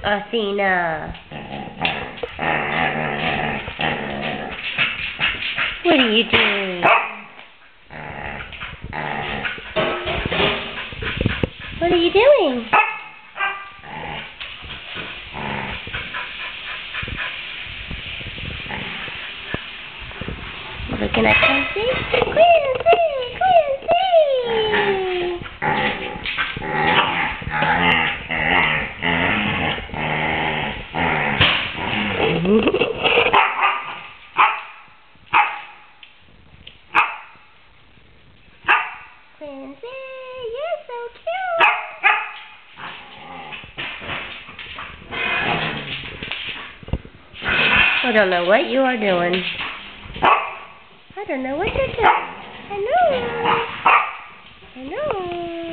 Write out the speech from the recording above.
Athena. What are you doing? What are you doing? Looking at Quincy? Quincy! Quincy, you're so cute. I don't know what you are doing. I don't know what you're doing. I know.